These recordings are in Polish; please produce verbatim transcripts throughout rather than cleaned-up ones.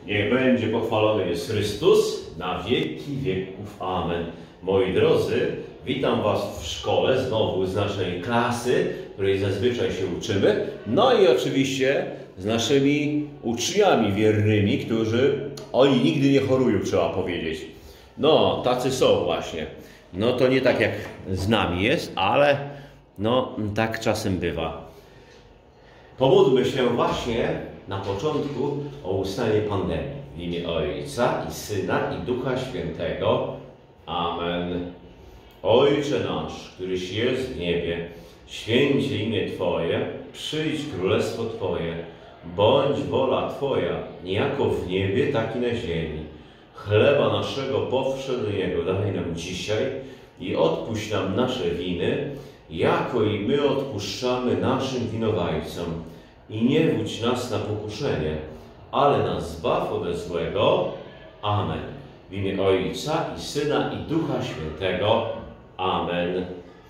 Niech będzie pochwalony jest Chrystus na wieki wieków. Amen. Moi drodzy, witam Was w szkole, znowu z naszej klasy, której zazwyczaj się uczymy. No i oczywiście z naszymi uczniami wiernymi, którzy, oni nigdy nie chorują, trzeba powiedzieć. No, tacy są właśnie. No to nie tak jak z nami jest, ale no tak czasem bywa. Pomódlmy się właśnie na początku o ustanie pandemii. W imię Ojca i Syna i Ducha Świętego. Amen. Ojcze nasz, któryś jest w niebie, święcie imię Twoje, przyjdź królestwo Twoje, bądź wola Twoja, niejako w niebie, tak i na ziemi. Chleba naszego powszedniego daj nam dzisiaj i odpuść nam nasze winy, jako i my odpuszczamy naszym winowajcom. I nie wódź nas na pokuszenie, ale nas zbaw ode złego. Amen. W imię Ojca i Syna i Ducha Świętego. Amen.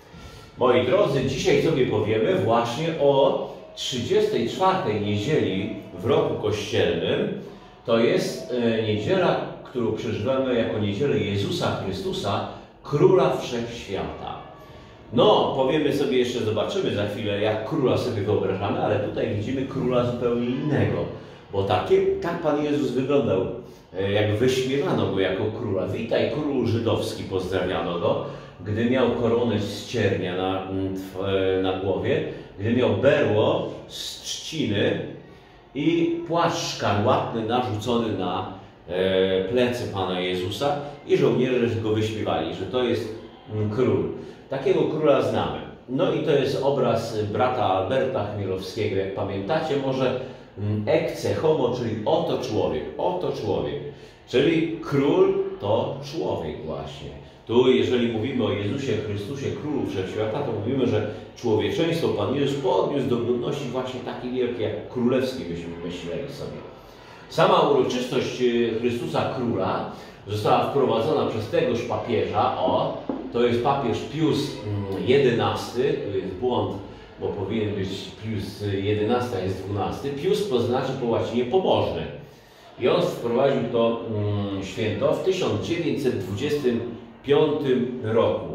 Moi drodzy, dzisiaj sobie powiemy właśnie o trzydziestej czwartej niedzieli w roku kościelnym. To jest niedziela, którą przeżywamy jako niedzielę Jezusa Chrystusa, Króla Wszechświata. No, powiemy sobie jeszcze, zobaczymy za chwilę, jak króla sobie wyobrażamy, ale tutaj widzimy króla zupełnie innego. Bo takie, tak Pan Jezus wyglądał, jak wyśmiewano go jako króla. Witaj, król żydowski, pozdrawiano go, gdy miał koronę z ciernia na, na głowie, gdy miał berło z trzciny i płaszcz szkarłatny narzucony na e, plecy Pana Jezusa i żołnierze go wyśmiewali, że to jest król. Takiego króla znamy. No i to jest obraz brata Alberta Chmielowskiego, jak pamiętacie może, ecce homo, czyli oto człowiek, oto człowiek. Czyli król to człowiek właśnie. Tu jeżeli mówimy o Jezusie Chrystusie, Królu Wszechświata, to mówimy, że człowieczeństwo Pan Jezus podniósł do godności właśnie takiej wielkiej jak królewskiej, byśmy myśleli sobie. Sama uroczystość Chrystusa Króla została wprowadzona przez tegoż papieża, o, to jest papież Pius jedenasty, to jest błąd, bo powinien być Pius jedenasty, a jest dwunasty. Pius to znaczy po łacinie pobożny. I on wprowadził to mm, święto w tysiąc dziewięćset dwudziestym piątym roku.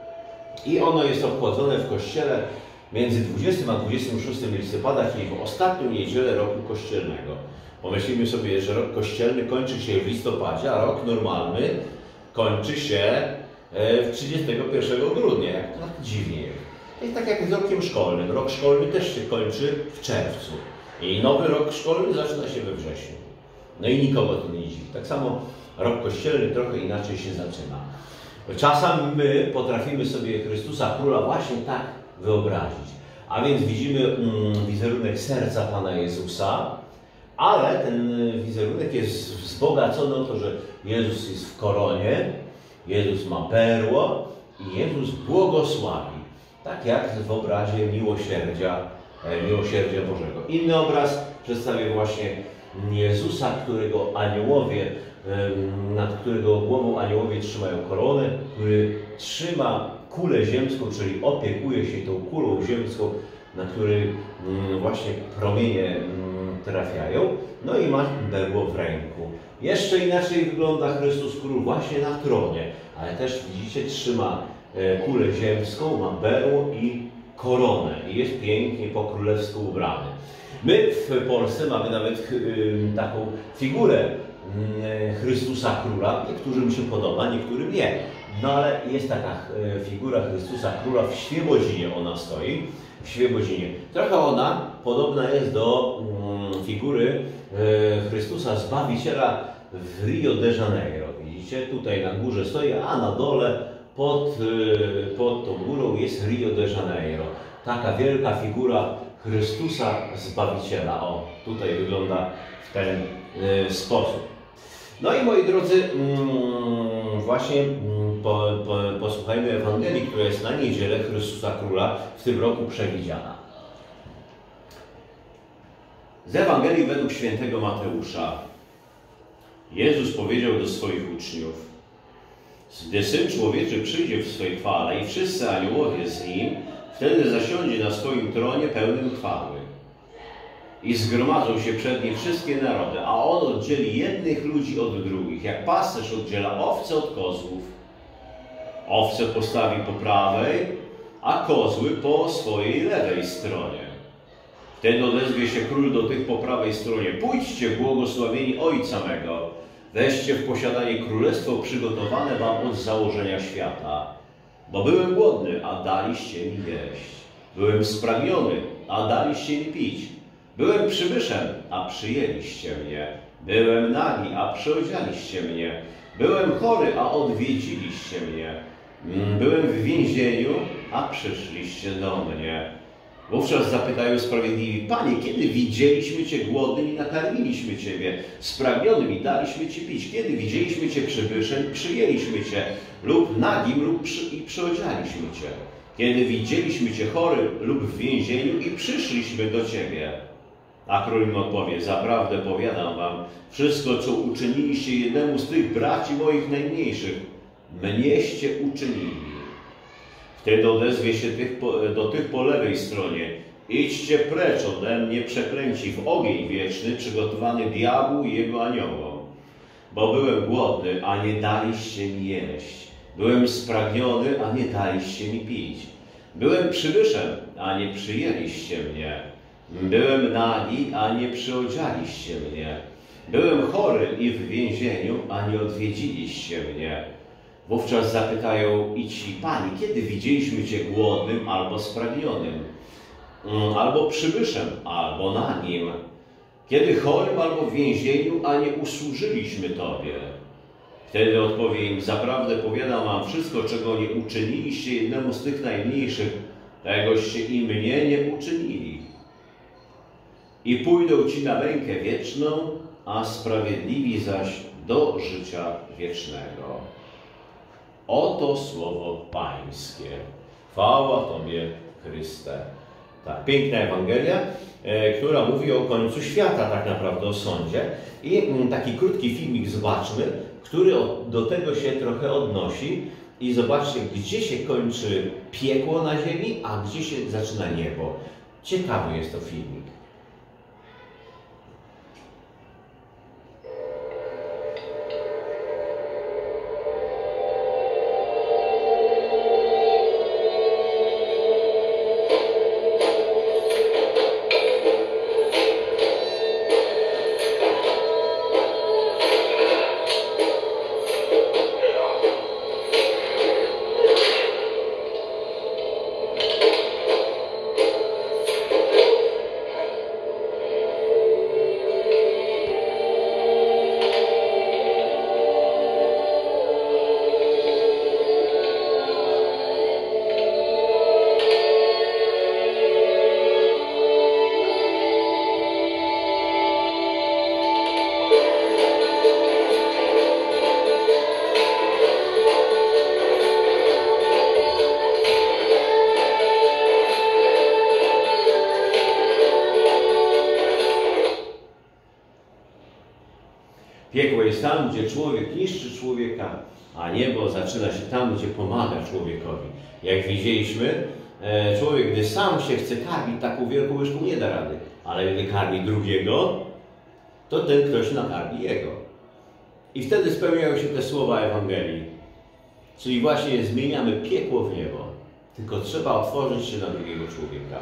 I ono jest obchodzone w kościele między dwudziestym a dwudziestym szóstym listopada, czyli w ostatnią niedzielę roku kościelnego. Pomyślimy sobie, że rok kościelny kończy się w listopadzie, a rok normalny kończy się trzydziestego pierwszego grudnia. Jak to tak dziwnie jest. To jest tak jak z rokiem szkolnym. Rok szkolny też się kończy w czerwcu. I nowy rok szkolny zaczyna się we wrześniu. No i nikogo to nie dziwi. Tak samo rok kościelny trochę inaczej się zaczyna. Czasami my potrafimy sobie Chrystusa Króla właśnie tak wyobrazić. A więc widzimy mm, wizerunek serca Pana Jezusa, ale ten wizerunek jest wzbogacony o to, że Jezus jest w koronie, Jezus ma berło i Jezus błogosławi. Tak jak w obrazie miłosierdzia, miłosierdzia Bożego. Inny obraz przedstawia właśnie Jezusa, którego aniołowie, nad którego głową aniołowie trzymają koronę, który trzyma kulę ziemską, czyli opiekuje się tą kulą ziemską, na której właśnie promienie trafiają. No i ma berło w ręku. Jeszcze inaczej wygląda Chrystus Król właśnie na tronie, ale też widzicie, trzyma kulę ziemską, ma berło i koronę i jest pięknie po królewsku ubrany. My w Polsce mamy nawet taką figurę Chrystusa Króla, niektórym się podoba, niektórym nie. No ale jest taka figura Chrystusa Króla w Świebodzinie, ona stoi, w Świebodzinie. Trochę ona podobna jest do figury Chrystusa Zbawiciela w Rio de Janeiro. Widzicie, tutaj na górze stoi, a na dole pod, pod tą górą jest Rio de Janeiro. Taka wielka figura Chrystusa Zbawiciela. O, tutaj wygląda w ten y, sposób. No i moi drodzy, mm, właśnie mm, po, po, posłuchajmy Ewangelii, która jest na niedzielę Chrystusa Króla w tym roku przewidziana. Z Ewangelii według świętego Mateusza. Jezus powiedział do swoich uczniów: gdy Syn Człowieczy przyjdzie w swej chwale i wszyscy aniołowie z Nim, wtedy zasiądzie na swoim tronie pełnym chwały. i zgromadzą się przed nim wszystkie narody, a on oddzieli jednych ludzi od drugich, jak pasterz oddziela owce od kozłów. Owce postawi po prawej, a kozły po swojej lewej stronie. Wtedy odezwie się król do tych po prawej stronie: pójdźcie, błogosławieni Ojca mego, weźcie w posiadanie królestwo przygotowane wam od założenia świata. Bo byłem głodny, a daliście mi jeść. Byłem spragniony, a daliście mi pić. Byłem przybyszem, a przyjęliście mnie. Byłem nagi, a przyodzialiście mnie. Byłem chory, a odwiedziliście mnie. Byłem w więzieniu, a przyszliście do mnie. Wówczas zapytają sprawiedliwi: Panie, kiedy widzieliśmy Cię głodnym i nakarmiliśmy Ciebie, spragnionym i daliśmy Ci pić? Kiedy widzieliśmy Cię przybyszem i przyjęliśmy Cię, lub nagim lub przy, i przyodzialiśmy Cię? Kiedy widzieliśmy Cię chory lub w więzieniu i przyszliśmy do Ciebie? A król im odpowie: zaprawdę powiadam wam, wszystko, co uczyniliście jednemu z tych braci moich najmniejszych, mnieście uczynili. Wtedy odezwie się tych po, do tych po lewej stronie: idźcie precz ode mnie, przeklęci, w ogień wieczny, przygotowany diabłu i jego aniołom. Bo byłem głodny, a nie daliście mi jeść. Byłem spragniony, a nie daliście mi pić. Byłem przybyszem, a nie przyjęliście mnie. Byłem nagi, a nie przyodzialiście mnie. Byłem chory i w więzieniu, a nie odwiedziliście mnie. Wówczas zapytają i ci: Pani, kiedy widzieliśmy Cię głodnym albo spragnionym, albo przybyszem, albo nagim, kiedy chorym albo w więzieniu, a nie usłużyliśmy Tobie? Wtedy odpowie im: zaprawdę powiadam wam, wszystko, czego nie uczyniliście jednemu z tych najmniejszych, tegoście i mnie nie uczynili. I pójdą ci na mękę wieczną, a sprawiedliwi zaś do życia wiecznego. Oto słowo Pańskie. Chwała Tobie, Chryste. Tak, piękna Ewangelia, e, która mówi o końcu świata, tak naprawdę o sądzie. I m, taki krótki filmik zobaczmy, który od, do tego się trochę odnosi. I zobaczcie, gdzie się kończy piekło na ziemi, a gdzie się zaczyna niebo. Ciekawy jest to filmik. Piekło jest tam, gdzie człowiek niszczy człowieka, a niebo zaczyna się tam, gdzie pomaga człowiekowi. Jak widzieliśmy, człowiek, gdy sam się chce karmić taką wielką łyżką, nie da rady. Ale gdy karmi drugiego, to ten ktoś nakarmi jego. I wtedy spełniają się te słowa Ewangelii. Czyli właśnie zmieniamy piekło w niebo. Tylko trzeba otworzyć się na drugiego człowieka.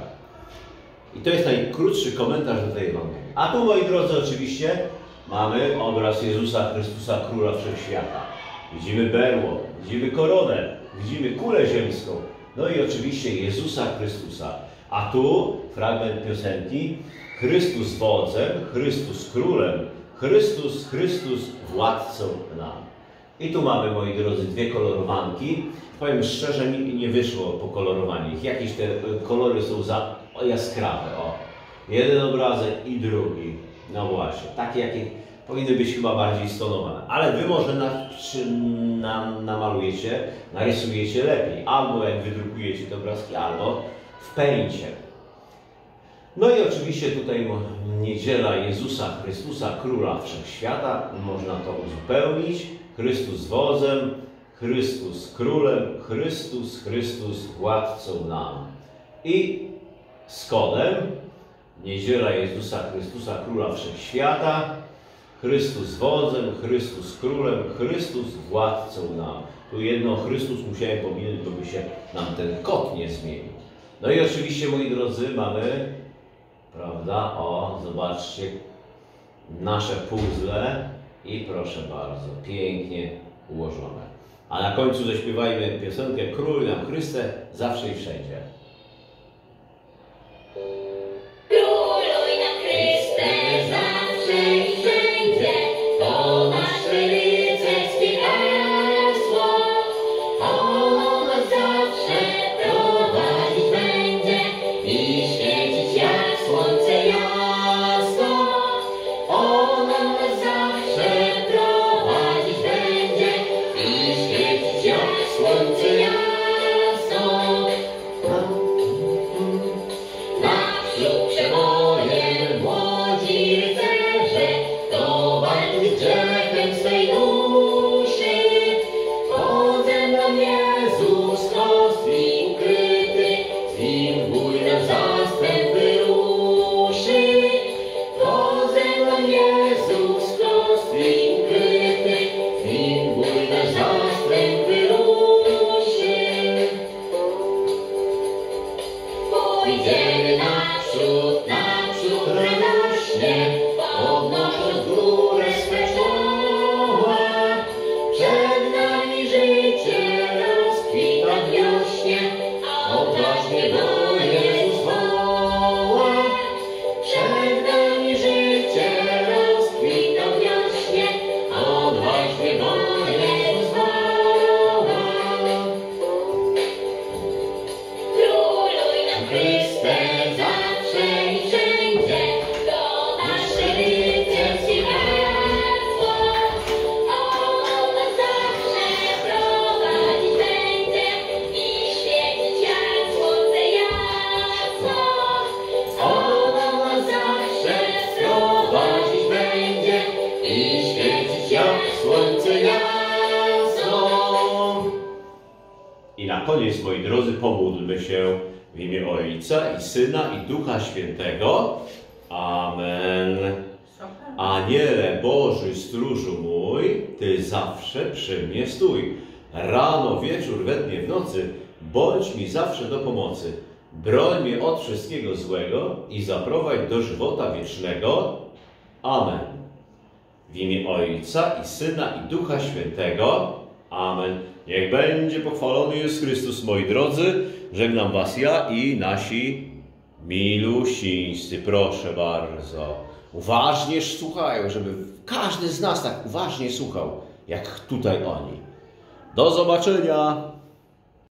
I to jest najkrótszy komentarz do tej Ewangelii. A tu, moi drodzy, oczywiście mamy obraz Jezusa Chrystusa, Króla Wszechświata. Widzimy berło, widzimy koronę, widzimy kulę ziemską. No i oczywiście Jezusa Chrystusa. A tu fragment piosenki: Chrystus wodzem, Chrystus królem, Chrystus, Chrystus władcą nam. I tu mamy, moi drodzy, dwie kolorowanki. Powiem szczerze, mi nie wyszło pokolorowanie ich. Jakieś te kolory są za jaskrawe. O. Jeden obrazek i drugi. No właśnie, takie jakie powinny być chyba bardziej stonowane. Ale wy może na, czy, na, namalujecie, narysujecie lepiej. Albo jak wydrukujecie te obrazki, albo w pęcie. No i oczywiście tutaj niedziela Jezusa Chrystusa, Króla Wszechświata. Można to uzupełnić. Chrystus wodzem, Chrystus królem, Chrystus, Chrystus władcą nam. I z kodem Niedziela Jezusa Chrystusa, Króla Wszechświata. Chrystus wodzem, Chrystus królem, Chrystus władcą nam. Tu jedno Chrystus musiałem pominąć, bo by się nam ten kod nie zmienił. No i oczywiście, moi drodzy, mamy, prawda, o, zobaczcie, nasze puzzle i proszę bardzo, pięknie ułożone. A na końcu zaśpiewajmy piosenkę Król nam Chryste, zawsze i wszędzie. Króluj nam Chryste, zawsze i wszędzie, to nasze rycerskie hasło. Ono nas zawsze prowadzić będzie i świecić jak słońce jasno. Ono nas zawsze prowadzić będzie i świecić jak słońce jasno. Naprzód przebojem młodzi rycerze, do walki z grzechem swej duszy. Poze mną Jezus kostki ukryty, z nim w bój nasz zastęp wyruszy. Poze mną Jezus kostki ukryty, z nim w bój nasz zastęp wyruszy. Pójdziemy naprzód, naprzód radośnie, podnosząc w górę swe czoła. Przed nami życie rozkwita wiośnie, odważnie do Jezus woła. Przed nami życie rozkwita wiośnie, odważnie do Jezus woła. Króluj nam Chryste, zawsze i wszędzie, to nasze rycerskie hasło. Ono nas zawsze prowadzić będzie i świecić jak słońce jasno. Ono nas zawsze prowadzić będzie i świecić jak słońce jasno. I na koniec, moi drodzy, pomódlmy się w imię Ojca i Syna i Ducha Świętego. Amen. Aniele Boży, stróżu mój, Ty zawsze przy mnie stój. Rano, wieczór, we dnie, w nocy, bądź mi zawsze do pomocy. Broń mnie od wszystkiego złego i zaprowadź do żywota wiecznego. Amen. W imię Ojca i Syna i Ducha Świętego. Amen. Niech będzie pochwalony Jezus Chrystus, moi drodzy. Żegnam was ja i nasi milusińscy. Proszę bardzo. Uważnie słuchają, żeby każdy z nas tak uważnie słuchał, jak tutaj oni. Do zobaczenia.